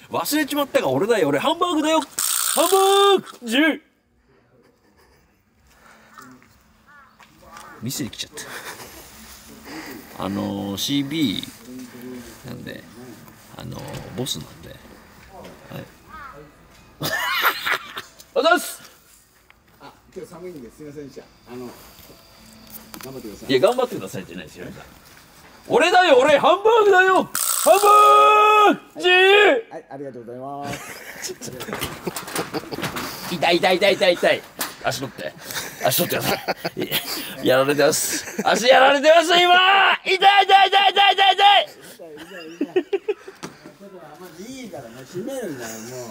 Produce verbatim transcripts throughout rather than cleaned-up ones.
忘れちまったが俺だよ俺ハンバーグだよハンバーグじゅう店に来ちゃったあのー、シービー なんであのー、ボスなんではいおはようございますあ、今日寒いんですいませんでしたあの頑張ってくださいいや頑張ってくださいってないですよ俺だよ俺ハンバーグだよハンバーグじゅうはい、ありがとうございます痛い痛い痛い痛い痛い足取って足取ってくださいやられてます足やられてます今痛い痛い痛い痛い痛い痛い痛いいいからもう閉めるんだよも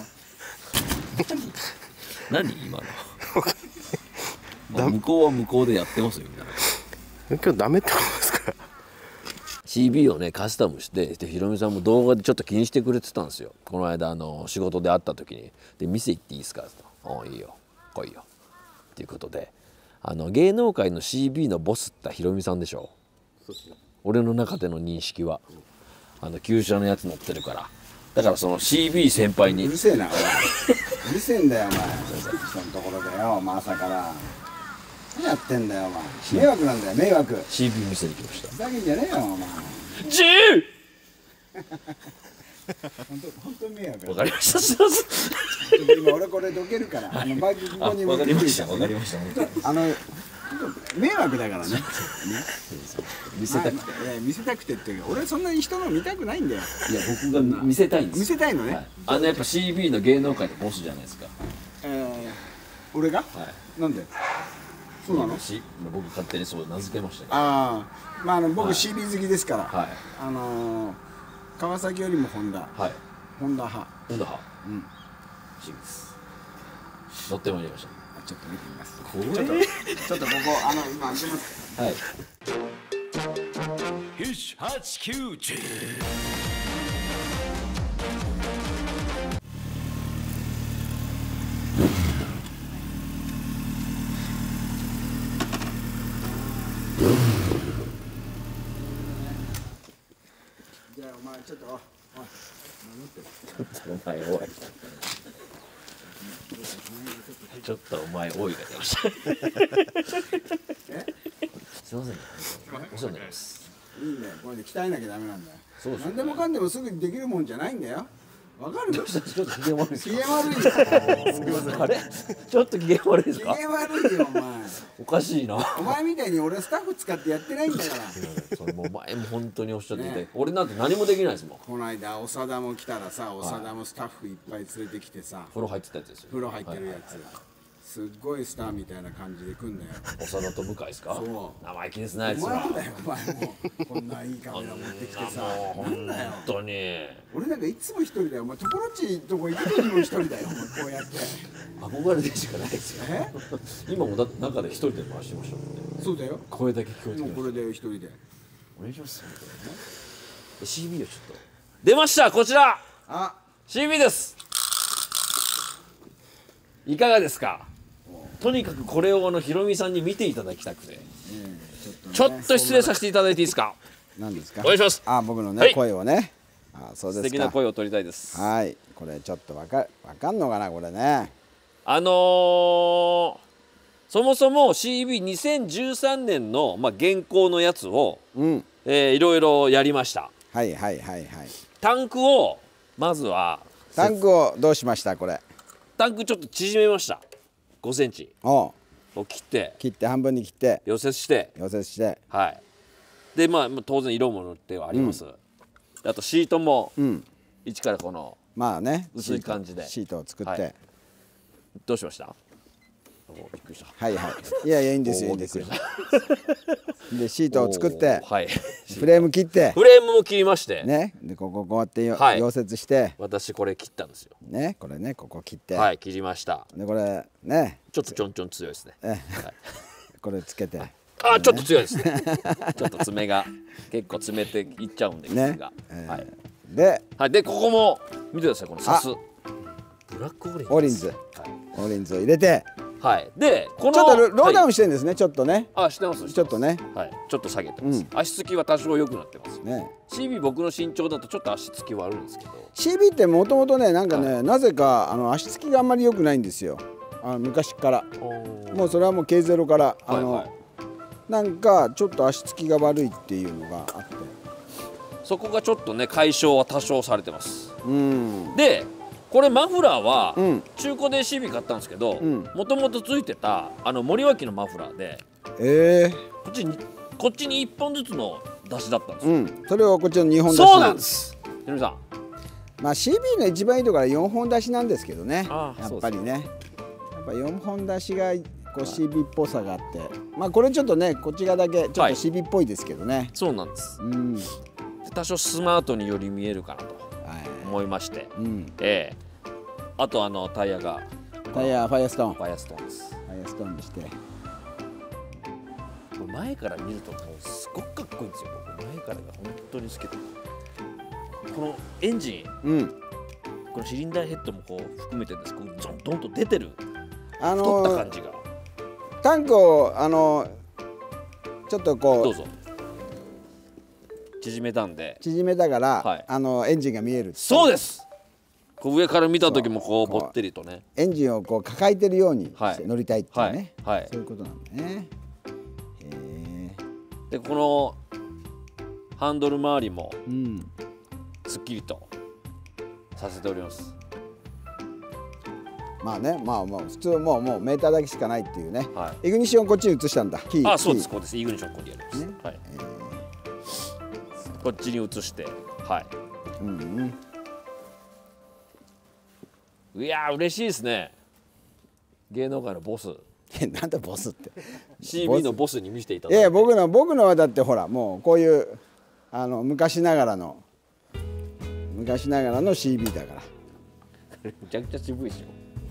う何今のまあ向こうは向こうでやってますよみたいな今日ダメってことですかシービー をねカスタムしてでひろみさんも動画でちょっと気にしてくれてたんですよこの間あの仕事で会った時に「で店行っていいですか?」と「おいいよ来いよ」っていうことであの芸能界の シービー のボスってひろみさんでしょそうですね俺の中での認識はあの旧車のやつ乗ってるからだからその シービー 先輩にうるせえなお前うるせえんだよお前人のところでよ、まあ、朝から何やってんだよお前迷惑なんだよ迷惑シービー 店に来ましたふざけんじゃねえよお前じゅう本当本当に迷惑わかりましたすいません今俺これどけるからあのバイクここに持わかってくるりましたわかからねりましたあの迷惑だからねね見せたくてまあいや見せたくてっていうか俺そんなに人の見たくないんだよいや僕が見せたいんです見せたいのね、 はいあのやっぱ シービー の芸能界のボスじゃないですかえー、俺が、 はいなんでそうなのし僕勝手にそう名付けましたけどああまああの僕、 はいシービー 好きですから、 はいあのー、川崎よりもホンダはいホンダ派ほんだはうんシービーです乗ってまいりましたちょっと見てみます怖えちょっとちょっとここあの今開けますはいよしはちきゅうじゅうじゃあお前ちょっとおいお前おいちょっとお前おいが出ましたすいませんお世話になりますいいんだよこれで鍛えなきゃダメなんだよそうですよね何でもかんでもすぐにできるもんじゃないんだよわかるちょっと機嫌悪いです機か嫌悪いよすみませんあれちょっと機嫌悪いですか機嫌悪いよお前おかしいなお前みたいに俺スタッフ使ってやってないんだからそれもう前も本当におっしゃってて、 ね俺なんて何もできないですもんこの間長田も来たらさ長田もスタッフいっぱい連れてきてさ風呂入ってたやつですよ風呂入ってるやはいつすっごいスターみたいな感じで来んだよ長田と向井ですかそう生意気ですねあいつお前はもだよお前もこんないいカメラ持ってきてさもうなんだよ本当に俺なんかいつも一人だよお前トコロッチとこ行く時も一人だよお前こうやって憧れでしかないですよえ今もだって中で一人で回してましたもんねそうだよ声だけ聞こえてきましもうこれで一人でたお願いします本当にね シービー をちょっと出ましたこちらあシービー ですいかがですかとにかくこれをあのひろみさんに見ていただきたくてちょっと失礼させていただいていいですか何ですかお願いしますあ僕のね、 はい声をねあそうですか素敵な声を取りたいですはいこれちょっとわかわかんのかなこれねあのー、そもそも シービーにせんじゅうさんねんの、まあ、現行のやつを、 うんえー、いろいろやりましたはいはいはいはいタンクをまずはタンクをどうしましたこれタンクちょっと縮めましたごセンチおうを切って切って半分に切って溶接して溶接してはいでまあ当然色も塗ってはあります、あとシートもうん一からこのまあね薄い感じでシートシートを作って、 はいどうしましたおびっくりしたはいはいいやいやいいんですよいいんですよでシートを作っておーはいフレーム切ってフレームも切りまして、 ねでこここうやってよ、 はい溶接して私これ切ったんですよねこれねここ切って、 はい切りましたでこれねちょっとちょんちょん強いですねえこれつけてあちょっと強いですねちょっと爪が結構爪っていっちゃうんでね傷が、 えーはい、 ではい、でここも見てくださいこのサスブラックオレンジオリンズはい、 オリンズを入れてはいでこのちょっとロローダウはいンしてるんですね、ちょっとね。 あしてますちょっとね。 はいちょっと下げてます、 うん足つきは多少良くなってますね。 シービー 僕の身長だとちょっと足つき悪いんですけどシービー ってもともとね、なんかね、なぜかあの足つきがあんまり良くないんですよ。あの昔から。もうそれはもう ケーゼロ からあの、 はいはいなんかちょっと足つきが悪いっていうのがあって。 そこがちょっとね解消は多少されてますうん。 でこれマフラーはうん中古で シービー 買ったんですけどんもともとついてたあの森脇のマフラーでええこっちにこっちにいっぽんずつの出しだったんですよ、 うん。それをこっちのにほん出し。 そうなんで。すひろみさんまあ シービー の一番いいところはよんほん出しなんですけどね。 ああやっぱりね。やっぱよんほん出しがこう シービー っぽさがあって、まあこれちょっとねこっち側だけちょっと シービー っぽいですけどね。 そうなんですうん。は多少スマートにより見えるかなとい。 思いましてうん。 ええあとあのタイヤがタイヤファイアストーン。 ファイアストーンですファイアストーンにして。 これ前から見るともうすごくかっこいいんですよ僕前からが本当に好きでこのエンジンうん。 このシリンダーヘッドもこう含めてですけどゾンドンと出てるあ太ったの感じがタンクをあのちょっとこうどうぞ縮めたんで縮めたから、 はいあのエンジンが見える。 そうですこう上から見た時もこうそうぼってりとねエンジンをこう抱えてるようにしてはい乗りたいっていうね。 はいはいそういうことなんだね。へえ。 でこのハンドル周りもうん。 すっきりとさせておりますまあね、まあまあ普通はもうもうメーターだけしかないっていうね。 はイグニッションこっちに移したんだ。キー。 あそうですキーこうですイグニッションここにやります、 ねはいこっちに移してはいうんうん。 いやー嬉しいですね芸能界のボスえなんだボスって。 シービー のボスに見せていたいやいやだいて僕の僕のはだってほらもうこういうあの昔ながらの昔ながらの シービー だから。 めちゃくちゃ渋いですよ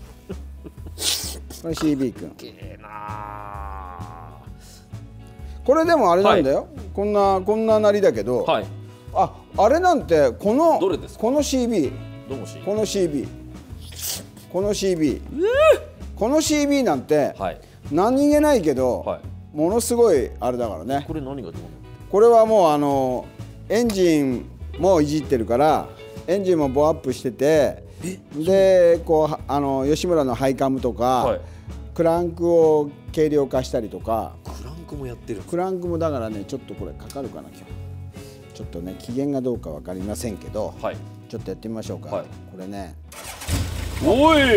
これ シービー 君。 けえなーこれでもあれなんだよ。こんなこんななりだけど。 はいああれなんてこのどれですかこの シービーどうもしこの シービー この シービー、この シービー なんてはい何気ないけど、 はいものすごいあれだからね。 これ何がどうなのこれはもうあのエンジンもいじってるからエンジンもボアップしててでこうはあの吉村のハイカムとか、 はいクランクを軽量化したりとかクランクもやってるクランクもだからねちょっとこれかかるかな今日ちょっとね期限がどうか分かりませんけど、 はいちょっとやってみましょうか、 はいこれねおい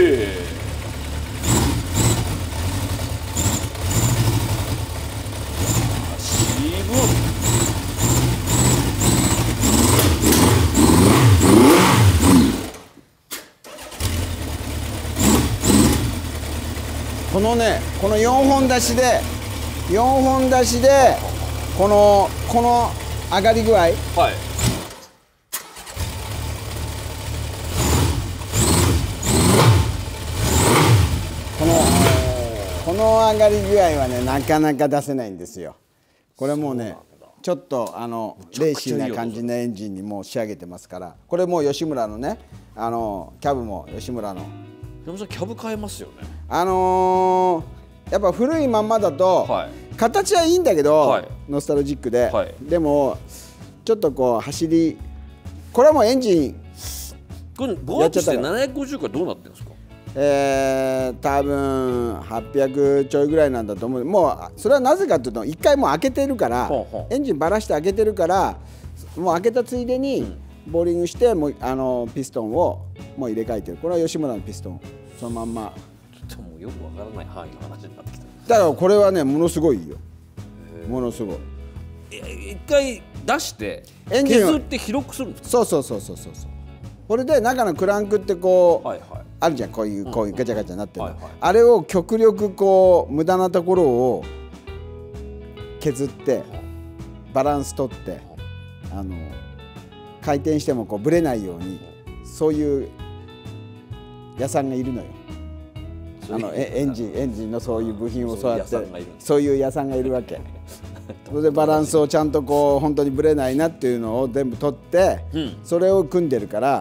渋っこのねこのよんほん出しでよんほん出しでこのこの上がり具合はいこのこの上がり具合はねなかなか出せないんですよ。これもうねちょっとあのレーシーな感じのエンジンにもう仕上げてますからこれもう吉村のねあのキャブも吉村の山本さんキャブ変えますよねあのー、やっぱ古いまんまだと、 はい形はいいんだけど、 はいノスタルジックで、 はいでもちょっとこう走りこれはもうエンジンこれボアップしてななひゃくごじゅうからどうなってるんですかえー、多分はっぴゃくちょいぐらいなんだと思う。もうそれはなぜかというと一回もう開けてるからほうほうエンジンばらして開けてるからもう開けたついでにボーリングしてもうあのピストンをもう入れ替えてる。これは吉村のピストンそのまんまちょっともうよくわからない範囲の話になってきただからこれはねものすごいよものすごいえ一回出してエンジンを削って広くするんですかそうそうそうそうそうそうこれで中のクランクってこう、 はいはいあるじゃんこういうこういうガチャガチャになってるの、 はいはいあれを極力こう無駄なところを削ってバランス取ってあの回転してもこうブレないようにそういう屋さんがいるのよあのえエンジンエンジンのそういう部品をそうやってそういう屋さんがいるわけそれでバランスをちゃんとこう本当にブレないなっていうのを全部取って、 うんそれを組んでるから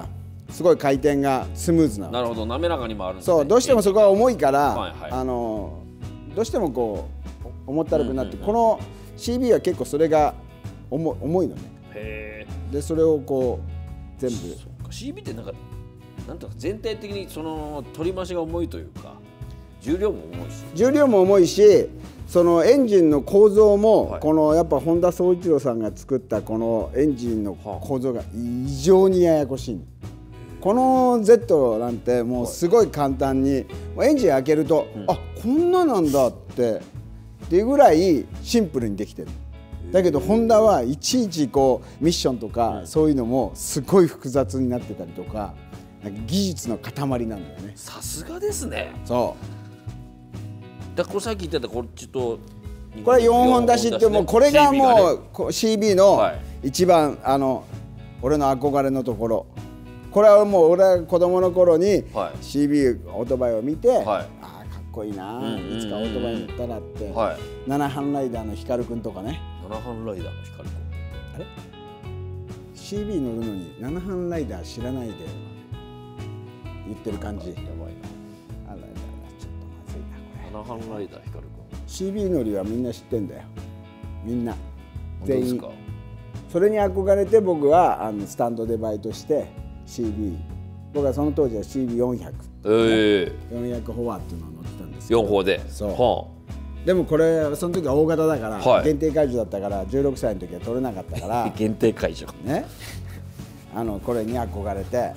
すごい回転がスムーズなの。 なるほど、滑らかにもあるんですね。 そうどうしてもそこは重いから、 はいはい、 あのどうしてもこう重ったるくなって、 うんうんうん、 この シービー は結構それが重重いのね。 へーでそれをこう全部。 そうか シービー ってなんかなんとか全体的にその取り回しが重いというか重量も重いし重量も重いし、そのエンジンの構造も、はい、このやっぱ本田宗一郎さんが作ったこのエンジンの構造が異常にややこしいの。この Z なんてもうすごい簡単に、はい、エンジン開けると、うん、あこんななんだってっていうぐらいシンプルにできてる。だけどホンダはいちいちこうミッションとか、うん、そういうのもすごい複雑になってたりとか、なんか技術の塊なんだよね。 さすがですね。 そうだからこれさっき言ってたこっちとこれよんほん出しってもうこれがもう シービー の一番あの俺の憧れのところ。これはもう俺は子供の頃に シービー オートバイを見て、はい、ああかっこいいな、いつかオートバイ乗ったらって、はい、七班ライダーの光くんとかね。 七班ライダーの光くんあれ シービー 乗るのに七班ライダー知らないで言ってる感じ。やばいな。あらららちょっとまずいなこれ。 七班ライダー光くんシービー 乗りはみんな知ってんだよ。みんな全員。それに憧れて僕はあのスタンドでバイトしてシービー、僕はその当時は シービーよんひゃく、えー、よんひゃくフォアっていうのを乗ってたんですけど、 よんほうで。 そう、はあ、でもこれその時は大型だから、はい、限定解除だったからじゅうろくさいの時は取れなかったから限定解除ね、あのこれに憧れて、はい、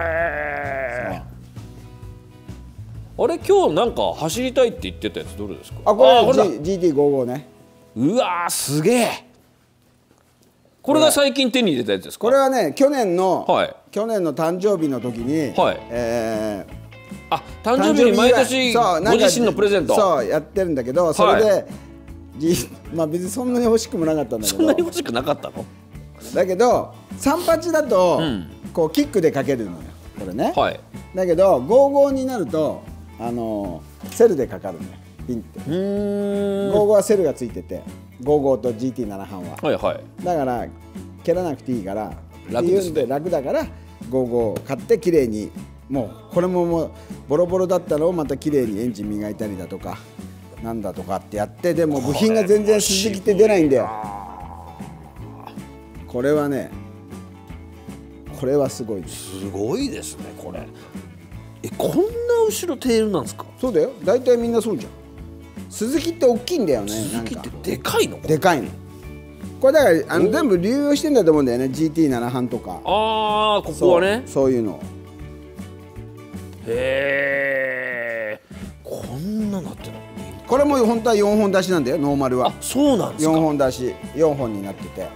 あれ今日なんか走りたいって言ってたやつどれですか？ あ、これは ジーティーごじゅうご ね。 うわーすげえ。これが最近手に入れたやつですか？ これはね去年の、 はい、 去年の誕生日の時に、はい、えー、あ誕生日に毎年ご自身のプレゼントそうやってるんだけど、それで、はい、まあ別にそんなに欲しくもなかったんだけど、 そんなに欲しくなかったの？ だけどさんはちだと、うん、こうキックでかけるのよこれね、はい、だけどごじゅうごになるとあのセルでかかるのよピンって。ごじゅうごはセルがついててごじゅうごと ジーティーなな 班は、はいはい、だから蹴らなくていいから楽ですね、楽だからごじゅうご買ってきれいに、もうこれももうボロボロだったのをまたきれいにエンジン磨いたりだとかなんだとかってやって、でも部品が全然鈴木って出ないんだよ。これはね、これはすごいです。 すごいですねこれ。えこんな後ろテールなんですか？ そうだよ、大体みんなそうじゃん。鈴木って大きいんだよね。 鈴木ってでかいの？ でかいの。これだからあの全部流用してんだと思うんだよね。 ジーティーなな 班とか。 ああここはね、 そう、そういうの。 へえ、こんななってるの？ これも本当はよんほん出しなんだよノーマルは。 あ、そうなんですか。 よんほん出し、よんほんになってて、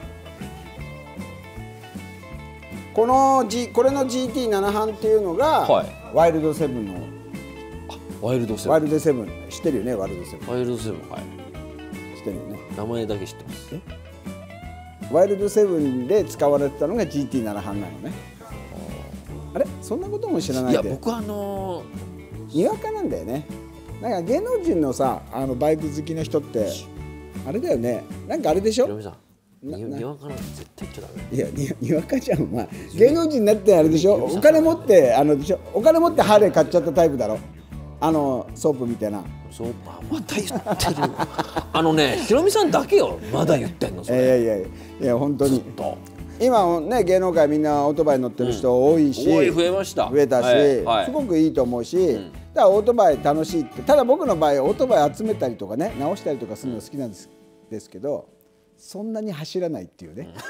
この、G、これの ジーティーなな 班っていうのが、はい、ワイルドセブンの。 ワイルドセブン。 ワイルドセブン知ってるよね。ワイルドセブン。 ワイルドセブン、はい。 知ってるよね。 名前だけ知ってます。 ワイルドセブンで使われてたのが ジーティーなな 班なのね。あれ、そんなことも知らないで。 いや、僕はあのー、にわかなんだよね。なんか芸能人のさ、あのバイク好きの人ってあれだよね。なんかあれでしょ。 ひろみさん、に, にわかなんて絶対言っちゃダメ。 いや、に, にわかじゃん。まあ芸能人になってあれでしょ。お金持ってあのでしょ。お金持ってハーレー買っちゃったタイプだろ。あのソープみたいな。 ソープまた言ってる。あのね、ひろみさんだけよまだ言ってんのそれ。 いやいやいやいや本当に。今ね芸能界みんなオートバイ乗ってる人多いし、 うん、多い増えました。 増えたし、はいはい、すごくいいと思うし、うん、だからオートバイ楽しいって。ただ僕の場合オートバイ集めたりとかね直したりとかするの好きなんです、うん、ですけど、そんなに走らないっていうね。うん、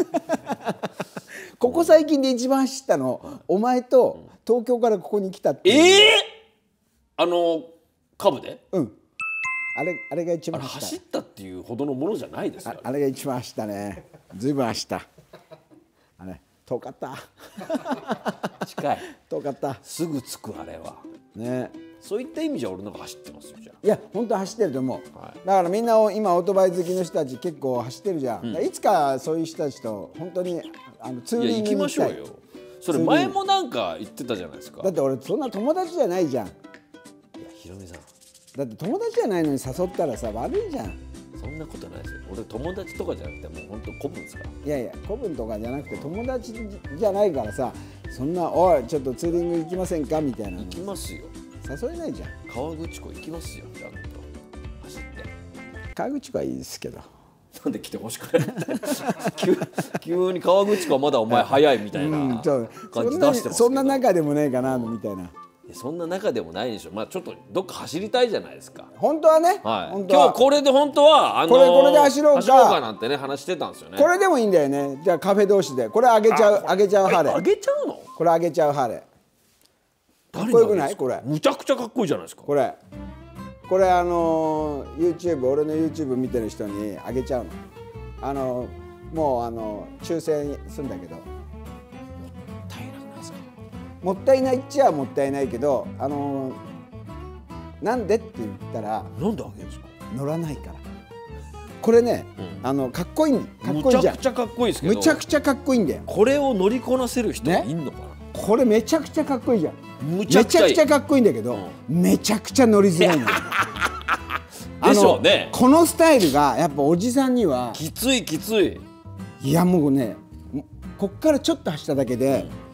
ここ最近で一番走ったの、うん、お前と東京からここに来たっていう。 ええー、あのカブで？ うん。あれあれが一番走った。走ったっていうほどのものじゃないですか、ね。 あ, あれが一番走ったね。ずいぶん走った。あれ遠かった。 近い。 遠かった。 すぐ着くあれは。 ね。 そういった意味じゃ俺のが走ってますよじゃあ。 いや本当走ってると思う。はい、だからみんな今オートバイ好きの人たち結構走ってるじゃん。うん、いつかそういう人たちと本当にあのツーリングに行きたい。いや行きましょうよ。それ前もなんか言ってたじゃないですか。 だって俺そんな友達じゃないじゃん。いやひろみさん。 だって友達じゃないのに誘ったらさ悪いじゃん。 そんなことないですよ。俺友達とかじゃなくてもう本当古文ですから。 いやいや古文とかじゃなくて友達じゃないからさ、 そんなおいちょっとツーリング行きませんかみたいなの行きますよ。 誘えないじゃん。 河口湖行きますよ。ちゃんと走って。 川口湖はいいですけど。 なんで来てほしくない急, 急に川口湖はまだお前早いみたいな感じ出してますけど、 そんな中でもねえかなみたいな。 そんな中でもないでしょ。まあちょっとどっか走りたいじゃないですか。 本当はね、 はい、 本当は今日これで本当はあのー、 これこれで走ろうか走ろうかなんてね話してたんですよね。 これでもいいんだよね。じゃあカフェ同士でこれあげちゃうあげちゃうハーレー。 あげちゃうの？ これあげちゃうハーレー。かっこよくないこれ？ むちゃくちゃかっこいいじゃないですか。 これこれあのー、YouTube 俺の YouTube 見てる人にあげちゃうの。あのー、もうあのー、抽選するんだけど。もったいないっちゃもったいないけど、あのー、なんでって言ったらなんであげるんですか？ 乗らないから。これね、うん、あのかっこいいかっこいいじゃん。 むちゃくちゃかっこいいですけど、 むちゃくちゃかっこいいんだよ。これを乗りこなせる人いんのかな、ね、 これめちゃくちゃかっこいいじゃん。 むちゃくちゃいい、 めちゃくちゃかっこいいんだけど、うん、めちゃくちゃ乗りづらいんだよでしょうね。 このスタイルがやっぱおじさんにはきついきつい。 いやもうね、こっからちょっと走っただけで、うん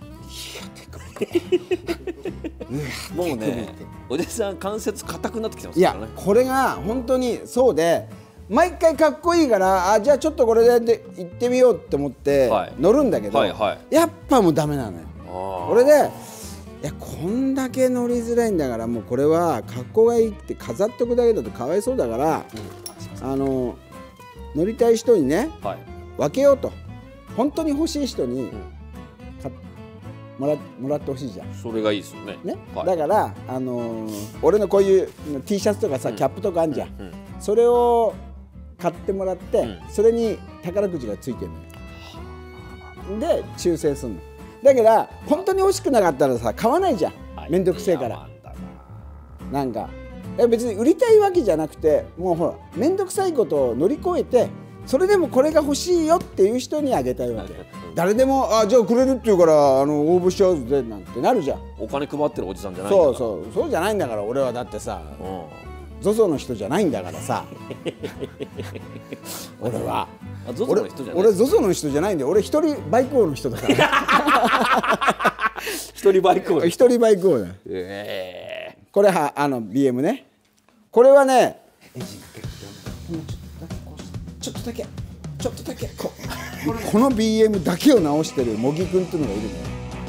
もうね、おじさん関節硬くなってきてますからね。 いやこれが本当にそうで、毎回かっこいいからあじゃあちょっとこれで行ってみようって思って乗るんだけど、はいはいはい、やっぱもうダメなのよ。これでいやこんだけ乗りづらいんだからもうこれは格好がいいって飾っておくだけだとかわいそうだから、うん、あの乗りたい人にね、はい、分けようと。本当に欲しい人に、うんもら, もらってほしいじゃん。 それがいいですよね。 ね、はい、だから、あのー、俺のこういう T シャツとかさ、うん、キャップとかあんじゃん、うんうん、それを買ってもらって、うん、それに宝くじがついてるのよ。で抽選するの。だから本当に欲しくなかったらさ買わないじゃん。めんどくせえから。なんか別に売りたいわけじゃなくて、もうほらめんどくさいことを乗り越えて、それでもこれが欲しいよっていう人にあげたいわけ。誰でもあじゃあくれるって言うからあの応募しちゃうぜなんてなるじゃん。 お金配ってるおじさんじゃないんだから。 そうそうそうじゃないんだから。俺はだってさ、ゾゾの人じゃないんだからさ俺はゾゾの人じゃない。 俺ゾゾの人じゃないんだよ。俺一人バイク王の人だから一人バイク王。 一人バイク王だよ。えー、これはあの ビーエム ね。これはねちょっとだけちょっとだけこ, この ビーエム だけを直してる茂木くんっていうのがいるのよ。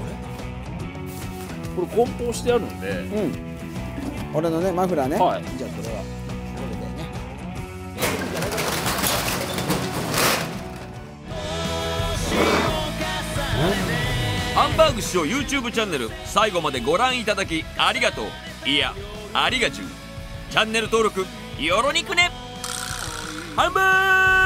これ梱包してあるんで、うん、 俺のねマフラーね、はい、じゃあこれはこれでねハンバーグ師匠 YouTube チャンネル最後までご覧いただきありがとう。いやありがちゅう。チャンネル登録よろにくね。ハンバーグ